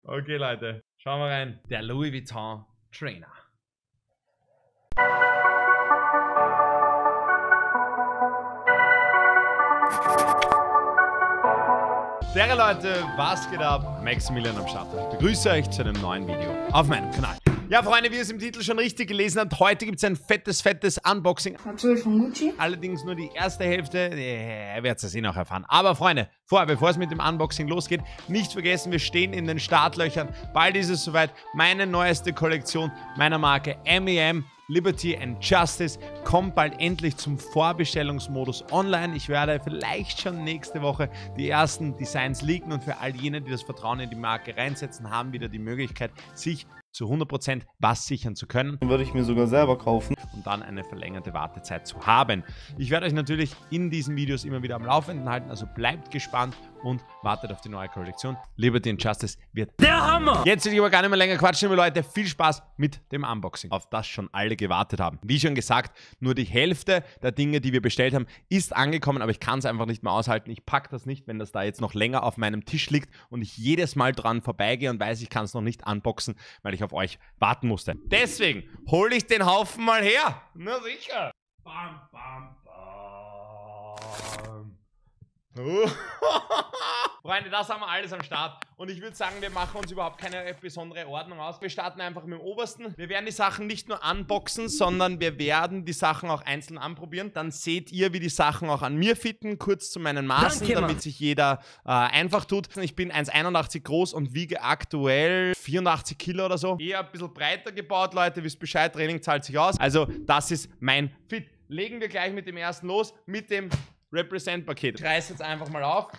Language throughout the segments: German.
Okay, Leute, schauen wir rein. Der Louis Vuitton Trainer. Servus Leute, was geht ab? Maximilian am Start. Ich begrüße euch zu einem neuen Video auf meinem Kanal. Ja, Freunde, wie ihr es im Titel schon richtig gelesen habt, heute gibt es ein fettes Unboxing. Natürlich von Gucci. Allerdings nur die erste Hälfte, ihr werdet es eh noch erfahren. Aber Freunde, bevor es mit dem Unboxing losgeht, nicht vergessen, wir stehen in den Startlöchern. Bald ist es soweit, meine neueste Kollektion meiner Marke MEM, Liberty and Justice, kommt bald endlich zum Vorbestellungsmodus online. Ich werde vielleicht schon nächste Woche die ersten Designs leaken und für all jene, die das Vertrauen in die Marke reinsetzen, haben wieder die Möglichkeit, sich zu 100% was sichern zu können. Würde ich mir sogar selber kaufen. Und dann eine verlängerte Wartezeit zu haben. Ich werde euch natürlich in diesen Videos immer wieder am Laufenden halten, also bleibt gespannt und wartet auf die neue Kollektion. Liberty and Justice wird der Hammer! Jetzt will ich aber gar nicht mehr länger quatschen, liebe Leute. Viel Spaß mit dem Unboxing, auf das schon alle gewartet haben. Wie schon gesagt, nur die Hälfte der Dinge, die wir bestellt haben, ist angekommen, aber ich kann es einfach nicht mehr aushalten. Ich packe das nicht, wenn das da jetzt noch länger auf meinem Tisch liegt und ich jedes Mal dran vorbeigehe und weiß, ich kann es noch nicht unboxen, weil ich auf euch warten musste. Deswegen hole ich den Haufen mal her. Na sicher. Bam, bam, bam. Freunde, das haben wir alles am Start. Und ich würde sagen, wir machen uns überhaupt keine besondere Ordnung aus. Wir starten einfach mit dem Obersten. Wir werden die Sachen nicht nur unboxen, sondern wir werden die Sachen auch einzeln anprobieren. Dann seht ihr, wie die Sachen auch an mir fitten. Kurz zu meinen Maßen, damit sich jeder einfach tut. Ich bin 1,81 groß und wiege aktuell 84 Kilo oder so. Eher ein bisschen breiter gebaut, Leute. Wisst Bescheid, Training zahlt sich aus. Also das ist mein Fit. Legen wir gleich mit dem ersten los, mit dem Represent-Paket. Ich reiße jetzt einfach mal auf.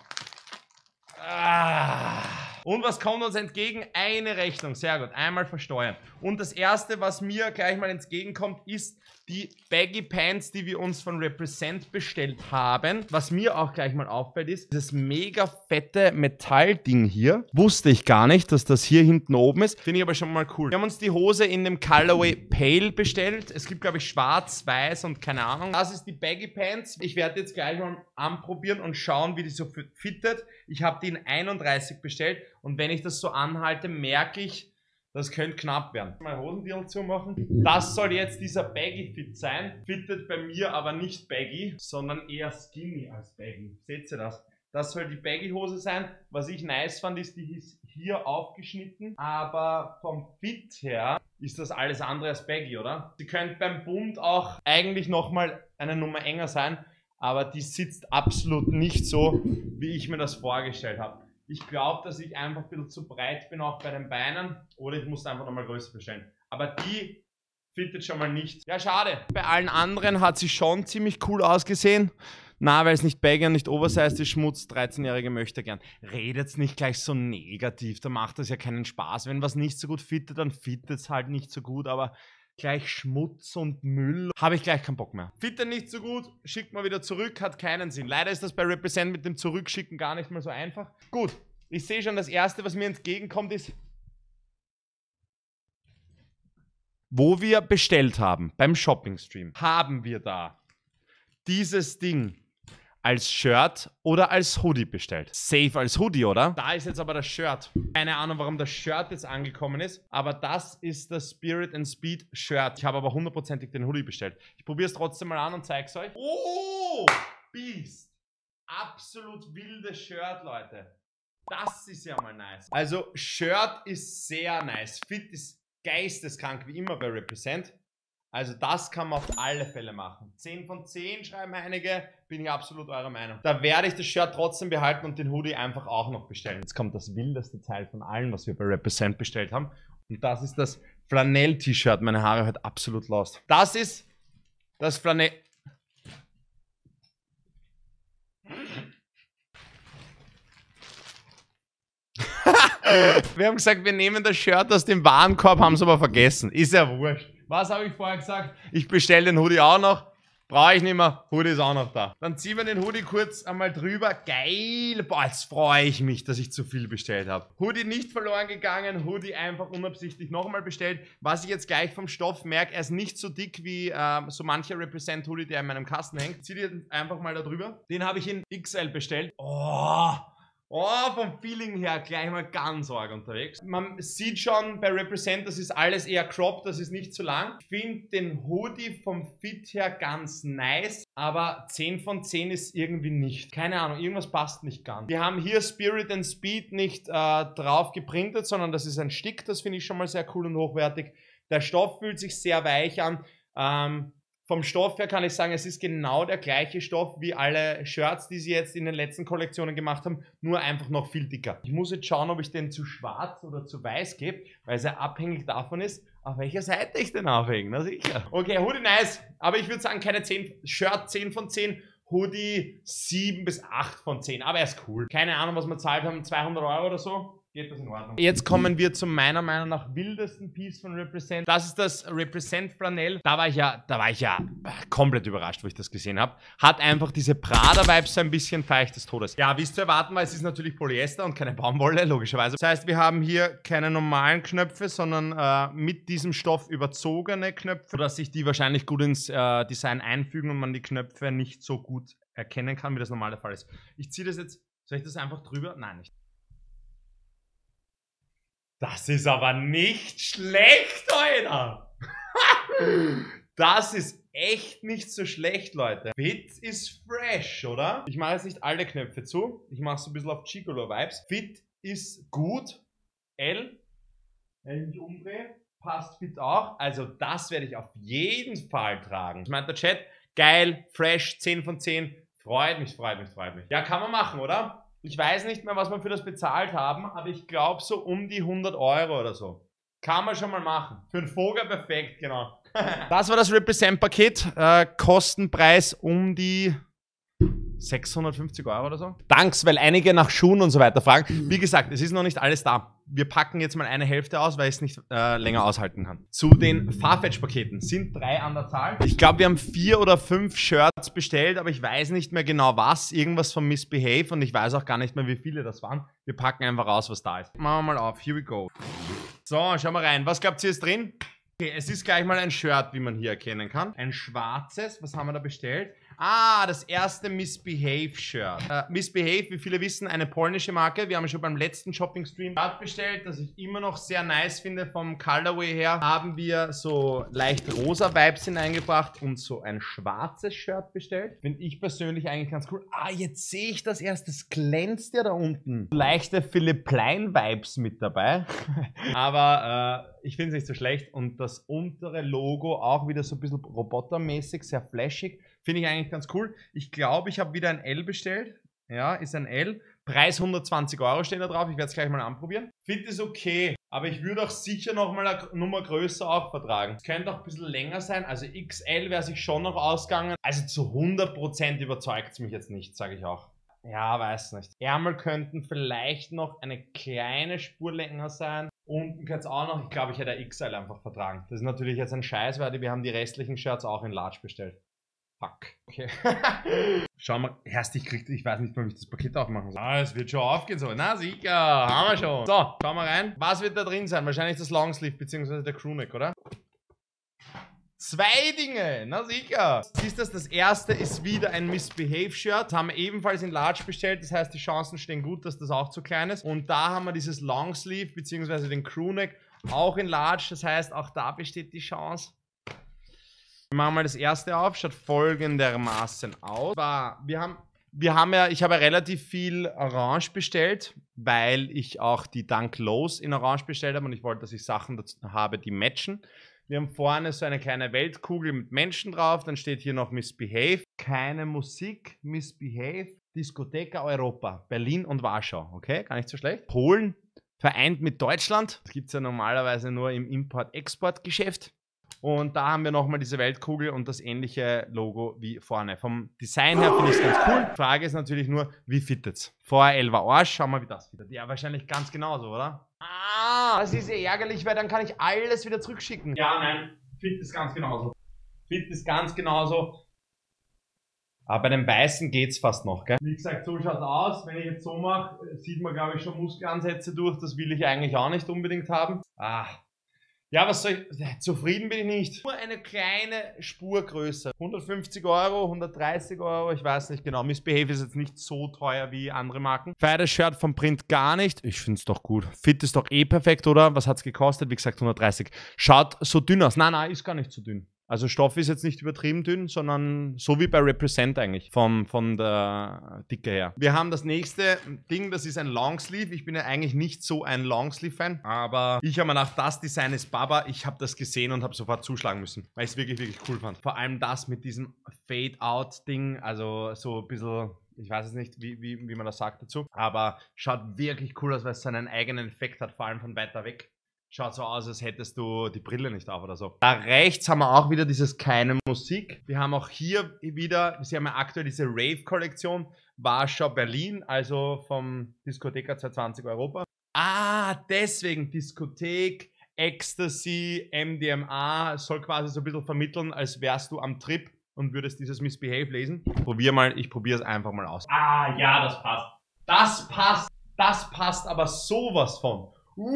Und was kommt uns entgegen? Eine Rechnung. Sehr gut. Einmal versteuern. Und das erste, was mir gleich mal entgegenkommt, ist die Baggy Pants, die wir uns von Represent bestellt haben. Was mir auch gleich mal auffällt, ist dieses mega fette Metallding hier. Wusste ich gar nicht, dass das hier hinten oben ist. Finde ich aber schon mal cool. Wir haben uns die Hose in dem Colorway Pale bestellt. Es gibt, glaube ich, schwarz, weiß und keine Ahnung. Das ist die Baggy Pants. Ich werde jetzt gleich mal anprobieren und schauen, wie die so fittet. Ich habe die in 31 bestellt und wenn ich das so anhalte, merke ich, das könnte knapp werden. Mal Hosendeal zumachen. Das soll jetzt dieser Baggy Fit sein. Fittet bei mir aber nicht Baggy, sondern eher Skinny als Baggy. Seht ihr das? Das soll die Baggy Hose sein. Was ich nice fand, ist, die ist hier aufgeschnitten. Aber vom Fit her ist das alles andere als Baggy, oder? Sie könnte beim Bund auch eigentlich nochmal eine Nummer enger sein. Aber die sitzt absolut nicht so, wie ich mir das vorgestellt habe. Ich glaube, dass ich einfach ein bisschen zu breit bin, auch bei den Beinen. Oder ich muss einfach nochmal größer bestellen. Aber die fittet schon mal nicht. Ja, schade. Bei allen anderen hat sie schon ziemlich cool ausgesehen. Na, weil es nicht baggy und nicht oversized ist, Schmutz, 13-Jährige möchte gern. Redet nicht gleich so negativ, da macht das ja keinen Spaß. Wenn was nicht so gut fittet, dann fittet es halt nicht so gut, aber gleich Schmutz und Müll, habe ich gleich keinen Bock mehr. Fittet nicht so gut, schickt mal wieder zurück, hat keinen Sinn. Leider ist das bei Represent mit dem Zurückschicken gar nicht mal so einfach. Gut, ich sehe schon, das erste, was mir entgegenkommt, ist, wo wir bestellt haben, beim Shopping-Stream, haben wir da dieses Ding als Shirt oder als Hoodie bestellt. Safe als Hoodie, oder? Da ist jetzt aber das Shirt. Keine Ahnung, warum das Shirt jetzt angekommen ist, aber das ist das Spirit and Speed Shirt. Ich habe aber hundertprozentig den Hoodie bestellt. Ich probiere es trotzdem mal an und zeige es euch. Oh, Beast. Absolut wildes Shirt, Leute. Das ist ja mal nice. Also, Shirt ist sehr nice. Fit ist geisteskrank, wie immer bei Represent. Also das kann man auf alle Fälle machen. 10 von 10 schreiben einige, bin ich absolut eurer Meinung. Da werde ich das Shirt trotzdem behalten und den Hoodie einfach auch noch bestellen. Jetzt kommt das wildeste Teil von allen, was wir bei Represent bestellt haben. Und das ist das Flanell-T-Shirt. Meine Haare heute absolut lost. Das ist das Flanell... Wir haben gesagt, wir nehmen das Shirt aus dem Warenkorb, haben es aber vergessen. Ist ja wurscht. Was habe ich vorher gesagt? Ich bestelle den Hoodie auch noch. Brauche ich nicht mehr. Hoodie ist auch noch da. Dann ziehen wir den Hoodie kurz einmal drüber. Geil. Boah, jetzt freue ich mich, dass ich zu viel bestellt habe. Hoodie nicht verloren gegangen. Hoodie einfach unabsichtlich nochmal bestellt. Was ich jetzt gleich vom Stoff merke, er ist nicht so dick wie so mancher Represent Hoodie, der in meinem Kasten hängt. Zieh dir einfach mal da drüber. Den habe ich in XL bestellt. Oh, Oh, vom Feeling her gleich mal ganz arg unterwegs. Man sieht schon bei Represent, das ist alles eher cropped, das ist nicht zu lang. Ich finde den Hoodie vom Fit her ganz nice, aber 10 von 10 ist irgendwie nicht. Keine Ahnung, irgendwas passt nicht ganz. Wir haben hier Spirit and Speed nicht drauf geprintet, sondern das ist ein Stick, das finde ich schon mal sehr cool und hochwertig. Der Stoff fühlt sich sehr weich an. Vom Stoff her kann ich sagen, es ist genau der gleiche Stoff wie alle Shirts, die sie jetzt in den letzten Kollektionen gemacht haben, nur einfach noch viel dicker. Ich muss jetzt schauen, ob ich den zu schwarz oder zu weiß gebe, weil es ja abhängig davon ist, auf welcher Seite ich den aufhänge. Na sicher. Okay, Hoodie nice, aber ich würde sagen, keine 10, Shirt 10 von 10, Hoodie 7 bis 8 von 10, aber er ist cool. Keine Ahnung, was wir zahlt haben, 200 Euro oder so. Geht das in Ordnung. Jetzt kommen wir zum meiner Meinung nach wildesten Piece von Represent. Das ist das Represent Flanell. Da war ich ja komplett überrascht, wo ich das gesehen habe. Hat einfach diese Prada-Vibes so ein bisschen feich des Todes. Ja, wie es zu erwarten war, es ist natürlich Polyester und keine Baumwolle, logischerweise. Das heißt, wir haben hier keine normalen Knöpfe, sondern mit diesem Stoff überzogene Knöpfe, sodass sich die wahrscheinlich gut ins Design einfügen und man die Knöpfe nicht so gut erkennen kann, wie das normal der Fall ist. Ich ziehe das jetzt, soll ich das einfach drüber? Nein, nicht. Das ist aber nicht schlecht, Alter. Das ist echt nicht so schlecht, Leute. Fit ist fresh, oder? Ich mache jetzt nicht alle Knöpfe zu. Ich mache so ein bisschen auf Gigolo-Vibes. Fit ist gut. L, wenn ich mich umdrehe, passt Fit auch. Also das werde ich auf jeden Fall tragen. Ich meine, der Chat, geil, fresh, 10 von 10. Freut mich. Ja, kann man machen, oder? Ich weiß nicht mehr, was wir für das bezahlt haben, aber ich glaube so um die 100 Euro oder so. Kann man schon mal machen. Für einen Vogel perfekt, genau. Das war das Represent-Paket. Kostenpreis um die 650 Euro oder so. Danks, weil einige nach Schuhen und so weiter fragen. Wie gesagt, es ist noch nicht alles da. Wir packen jetzt mal eine Hälfte aus, weil ich es nicht länger aushalten kann. Zu den Farfetch-Paketen sind 3 an der Zahl. Ich glaube, wir haben 4 oder 5 Shirts bestellt, aber ich weiß nicht mehr genau was. Irgendwas von Misbehave und ich weiß auch gar nicht mehr, wie viele das waren. Wir packen einfach raus, was da ist. Machen wir mal auf. Here we go. So, schauen wir rein. Was glaubt ihr ist drin? Okay, es ist gleich mal ein Shirt, wie man hier erkennen kann. Ein schwarzes. Was haben wir da bestellt? Ah, das erste Misbehave-Shirt. Misbehave, wie viele wissen, eine polnische Marke. Wir haben schon beim letzten Shopping-Stream bestellt, das ich immer noch sehr nice finde. Vom Colorway her haben wir so leicht rosa Vibes hineingebracht und so ein schwarzes Shirt bestellt. Finde ich persönlich eigentlich ganz cool. Ah, jetzt sehe ich das erst. Das glänzt ja da unten. Leichte Philipp Plein Vibes mit dabei. Aber ich finde es nicht so schlecht. Und das untere Logo auch wieder so ein bisschen robotermäßig, sehr flashig. Finde ich eigentlich ganz cool. Ich glaube, ich habe wieder ein L bestellt. Ja, ist ein L. Preis 120 Euro steht da drauf. Ich werde es gleich mal anprobieren. Finde es okay. Aber ich würde auch sicher noch mal eine Nummer größer auch vertragen. Es könnte auch ein bisschen länger sein. Also XL wäre sich schon noch ausgegangen. Also zu 100% überzeugt es mich jetzt nicht, sage ich auch. Ja, weiß nicht. Ärmel könnten vielleicht noch eine kleine Spur länger sein. Unten könnte es auch noch. Ich glaube, ich hätte XL einfach vertragen. Das ist natürlich jetzt ein Scheiß, weil wir haben die restlichen Shirts auch in Large bestellt. Fuck. Okay. Schau mal, erst ich weiß nicht mal, wie ich das Paket aufmachen soll. Ah, es wird schon aufgehen so. Na sicher, haben wir schon. So, schauen wir rein. Was wird da drin sein? Wahrscheinlich das Longsleeve bzw. der Crewneck, oder? 2 Dinge, na sicher. Siehst du, das erste ist wieder ein Misbehave-Shirt. Das haben wir ebenfalls in Large bestellt. Das heißt, die Chancen stehen gut, dass das auch zu klein ist. Und da haben wir dieses Longsleeve bzw. den Crewneck auch in Large. Das heißt, auch da besteht die Chance. Wir machen mal das erste auf, schaut folgendermaßen aus. Ich habe ja relativ viel Orange bestellt, weil ich auch die Dunk Lows in Orange bestellt habe und ich wollte, dass ich Sachen dazu habe, die matchen. Wir haben vorne so eine kleine Weltkugel mit Menschen drauf, dann steht hier noch Misbehave. Keine Musik, Misbehave, Diskotheka Europa, Berlin und Warschau. Okay, gar nicht so schlecht. Polen vereint mit Deutschland. Das gibt es ja normalerweise nur im Import-Export-Geschäft. Und da haben wir nochmal diese Weltkugel und das ähnliche Logo wie vorne. Vom Design her finde ich es ganz cool. Die Frage ist natürlich nur, wie fittet's? Vorher 11 Arsch, schauen wir, wie das fittet. Ja, wahrscheinlich ganz genauso, oder? Ah, das ist ja ärgerlich, weil dann kann ich alles wieder zurückschicken. Ja, nein, fit ist ganz genauso. Fit ist ganz genauso. Aber bei den Weißen geht's fast noch, gell? Wie gesagt, so schaut's aus. Wenn ich jetzt so mache, sieht man, glaube ich, schon Muskelansätze durch. Das will ich eigentlich auch nicht unbedingt haben. Ah. Ja, was soll ich? Zufrieden bin ich nicht. Nur eine kleine Spur größer. 150 Euro, 130 Euro, ich weiß nicht genau. Miss Behave ist jetzt nicht so teuer wie andere Marken. Feier das Shirt vom Print gar nicht. Ich finde es doch gut. Fit ist doch eh perfekt, oder? Was hat es gekostet? Wie gesagt, 130. Schaut so dünn aus. Nein, ist gar nicht so dünn. Also Stoff ist jetzt nicht übertrieben dünn, sondern so wie bei Represent eigentlich, von der Dicke her. Wir haben das nächste Ding, das ist ein Longsleeve. Ich bin ja eigentlich nicht so ein Longsleeve-Fan, aber ich habe mir gedacht, das Design ist Baba. Ich habe das gesehen und habe sofort zuschlagen müssen, weil ich es wirklich, wirklich cool fand. Vor allem das mit diesem Fade-Out-Ding, also so ein bisschen... Ich weiß es nicht, wie man das sagt dazu, aber schaut wirklich cool aus, weil es seinen eigenen Effekt hat, vor allem von weiter weg. Schaut so aus, als hättest du die Brille nicht auf oder so. Da rechts haben wir auch wieder dieses keine Musik. Wir haben auch hier wieder, sie haben ja aktuell diese Rave-Kollektion, Warschau Berlin, also vom Diskotheka 220 Europa. Ah, deswegen Diskothek, Ecstasy, MDMA, soll quasi so ein bisschen vermitteln, als wärst du am Trip und würdest dieses Miss Behave lesen. Probier mal, ich probiere es einfach mal aus. Ah, ja, das passt. Das passt aber sowas von.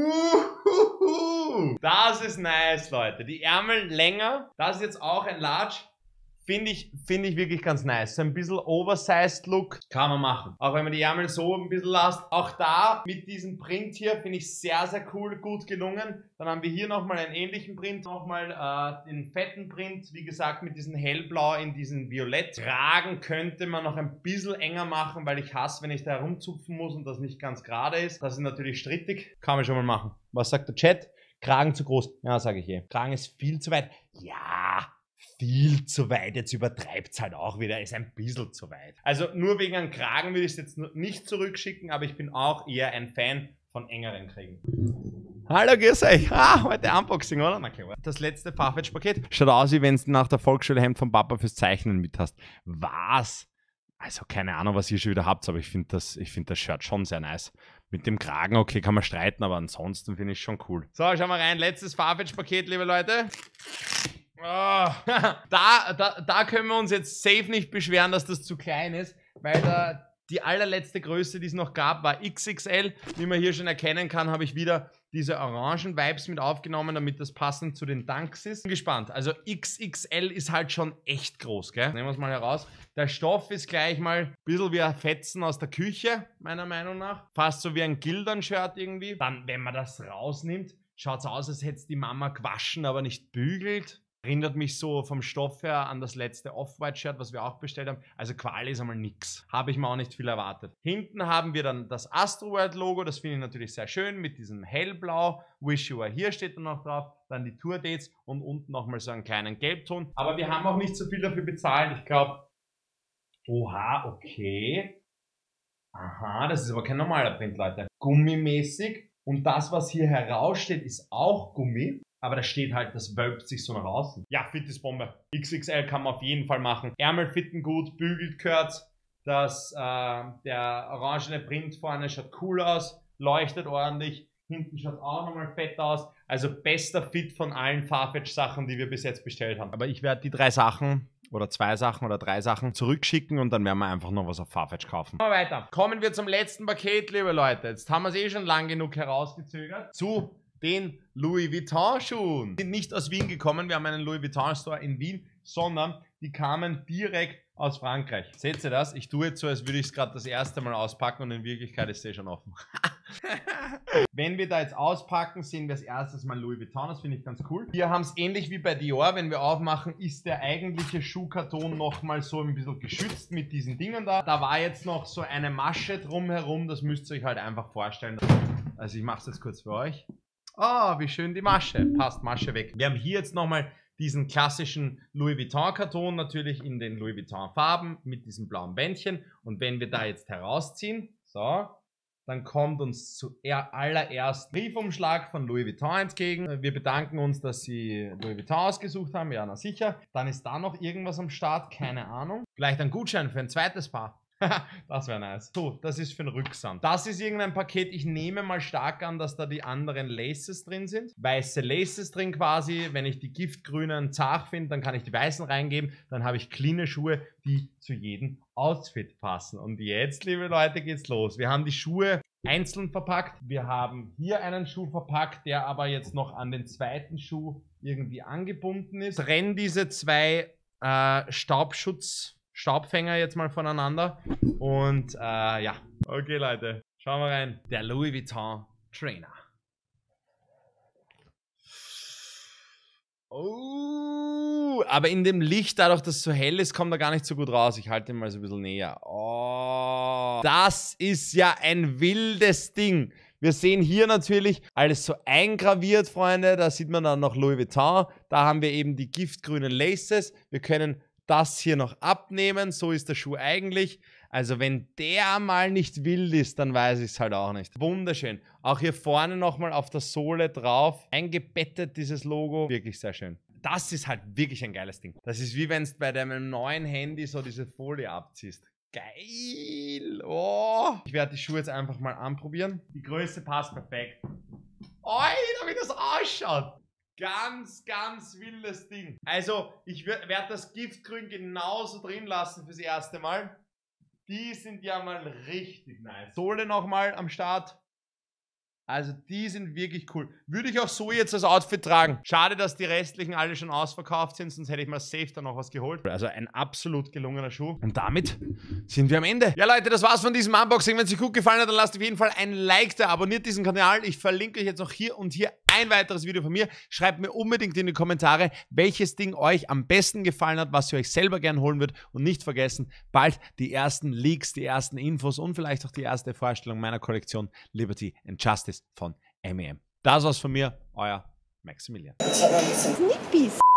Das ist nice, Leute. Die Ärmel länger. Das ist jetzt auch ein Large. Finde ich wirklich ganz nice. So ein bisschen oversized Look kann man machen. Auch wenn man die Ärmel so ein bisschen lässt. Auch da mit diesem Print hier finde ich sehr, sehr cool, gut gelungen. Dann haben wir hier nochmal einen ähnlichen Print. Nochmal den fetten Print. Wie gesagt, mit diesem hellblau in diesen Violett. Kragen könnte man noch ein bisschen enger machen, weil ich hasse, wenn ich da herumzupfen muss und das nicht ganz gerade ist. Das ist natürlich strittig. Kann man schon mal machen. Was sagt der Chat? Kragen zu groß. Ja, sage ich eh. Kragen ist viel zu weit. Ja, viel zu weit, jetzt übertreibt es halt auch wieder, ist ein bisschen zu weit. Also nur wegen einem Kragen würde ich es jetzt nicht zurückschicken, aber ich bin auch eher ein Fan von engeren Kriegen. Hallo, grüß euch. Heute Unboxing, oder? Na klar. Das letzte Farfetch-Paket. Schaut aus, wie wenn du nach der Volksschule Hemd vom Papa fürs Zeichnen mit hast. Was? Also keine Ahnung, was ihr schon wieder habt, aber ich finde das Shirt schon sehr nice. Mit dem Kragen, okay, kann man streiten, aber ansonsten finde ich schon cool. So, schauen wir rein. Letztes Farfetch-Paket, liebe Leute. Oh. Da können wir uns jetzt safe nicht beschweren, dass das zu klein ist, weil die allerletzte Größe, die es noch gab, war XXL. Wie man hier schon erkennen kann, habe ich wieder diese orangen Vibes mit aufgenommen, damit das passend zu den Dunks ist. Bin gespannt. Also XXL ist halt schon echt groß, gell? Nehmen wir es mal heraus. Der Stoff ist gleich mal ein bisschen wie ein Fetzen aus der Küche, meiner Meinung nach. Fast so wie ein Gildern-Shirt irgendwie. Dann, wenn man das rausnimmt, schaut es aus, als hätte es die Mama gewaschen, aber nicht bügelt. Erinnert mich so vom Stoff her an das letzte Off-White-Shirt, was wir auch bestellt haben. Also Quali ist einmal nix. Habe ich mir auch nicht viel erwartet. Hinten haben wir dann das Astroworld-Logo. Das finde ich natürlich sehr schön mit diesem hellblau. Wish You Were Here steht dann noch drauf. Dann die Tour-Dates und unten nochmal so einen kleinen Gelbton. Aber wir haben auch nicht so viel dafür bezahlt. Ich glaube, oha, okay. Aha, das ist aber kein normaler Print, Leute. Gummimäßig. Und das, was hier heraussteht, ist auch Gummi. Aber da steht halt, das wölbt sich so nach außen. Ja, fit ist Bombe. XXL kann man auf jeden Fall machen. Ärmel fitten gut, bügelt gehört. Der orangene Print vorne schaut cool aus, leuchtet ordentlich. Hinten schaut auch nochmal fett aus. Also bester Fit von allen Farfetch-Sachen, die wir bis jetzt bestellt haben. Aber ich werde die 3 Sachen oder 2 Sachen oder 3 Sachen zurückschicken und dann werden wir einfach noch was auf Farfetch kaufen. Mal weiter. Kommen wir zum letzten Paket, liebe Leute. Jetzt haben wir es eh schon lang genug herausgezögert. Zu den Louis Vuitton Schuhen. Die sind nicht aus Wien gekommen, wir haben einen Louis Vuitton Store in Wien, sondern die kamen direkt aus Frankreich. Seht ihr das? Ich tue jetzt so, als würde ich es gerade das erste Mal auspacken und in Wirklichkeit ist es schon offen. Wenn wir da jetzt auspacken, sehen wir als erstes mal Louis Vuitton, das finde ich ganz cool. Wir haben es ähnlich wie bei Dior, wenn wir aufmachen, ist der eigentliche Schuhkarton nochmal so ein bisschen geschützt mit diesen Dingen da. Da war jetzt noch so eine Masche drumherum, das müsst ihr euch halt einfach vorstellen. Also ich mache es jetzt kurz für euch. Oh, wie schön die Masche. Passt, Masche weg. Wir haben hier jetzt nochmal diesen klassischen Louis Vuitton Karton, natürlich in den Louis Vuitton Farben mit diesem blauen Bändchen. Und wenn wir da jetzt herausziehen, so, dann kommt uns zuallererst Briefumschlag von Louis Vuitton entgegen. Wir bedanken uns, dass sie Louis Vuitton ausgesucht haben. Ja, na sicher. Dann ist da noch irgendwas am Start, keine Ahnung. Vielleicht ein Gutschein für ein zweites Paar. Das wäre nice. So, das ist für den Rücksand. Das ist irgendein Paket. Ich nehme mal stark an, dass da die anderen Laces drin sind. Weiße Laces drin quasi. Wenn ich die giftgrünen zart finde, dann kann ich die weißen reingeben. Dann habe ich cleane Schuhe, die zu jedem Outfit passen. Und jetzt, liebe Leute, geht's los. Wir haben die Schuhe einzeln verpackt. Wir haben hier einen Schuh verpackt, der aber jetzt noch an den zweiten Schuh irgendwie angebunden ist. Trennen diese zwei Staubfänger jetzt mal voneinander. Und ja. Okay, Leute. Schauen wir rein. Der Louis Vuitton Trainer. Oh, aber in dem Licht, dadurch, dass es so hell ist, kommt er gar nicht so gut raus. Ich halte ihn mal so ein bisschen näher. Oh, das ist ja ein wildes Ding. Wir sehen hier natürlich alles so eingraviert, Freunde. Da sieht man dann noch Louis Vuitton. Da haben wir eben die giftgrünen Laces. Wir können das hier noch abnehmen. So ist der Schuh eigentlich. Also wenn der mal nicht wild ist, dann weiß ich es halt auch nicht. Wunderschön. Auch hier vorne nochmal auf der Sohle drauf. Eingebettet dieses Logo. Wirklich sehr schön. Das ist halt wirklich ein geiles Ding. Das ist wie wenn du bei deinem neuen Handy so diese Folie abziehst. Geil. Oh. Ich werde die Schuhe jetzt einfach mal anprobieren. Die Größe passt perfekt. Alter, wie das ausschaut. Ganz, ganz wildes Ding. Also, ich werde das Giftgrün genauso drin lassen fürs erste Mal. Die sind ja mal richtig nice. Sohle nochmal am Start. Also die sind wirklich cool. Würde ich auch so jetzt als Outfit tragen. Schade, dass die restlichen alle schon ausverkauft sind, sonst hätte ich mal safe da noch was geholt. Also ein absolut gelungener Schuh. Und damit sind wir am Ende. Ja Leute, das war's von diesem Unboxing. Wenn es euch gut gefallen hat, dann lasst auf jeden Fall ein Like da. Abonniert diesen Kanal. Ich verlinke euch jetzt noch hier und hier ein weiteres Video von mir. Schreibt mir unbedingt in die Kommentare, welches Ding euch am besten gefallen hat, was ihr euch selber gern holen würdet. Und nicht vergessen, bald die ersten Leaks, die ersten Infos und vielleicht auch die erste Vorstellung meiner Kollektion Liberty and Justice von M&M. Das war's von mir, euer Maximilian. Ich habe ein bisschen Sneak Peek.